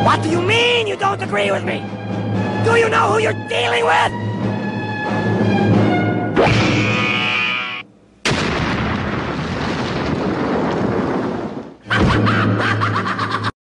What do you mean you don't agree with me? Do you know who you're dealing with?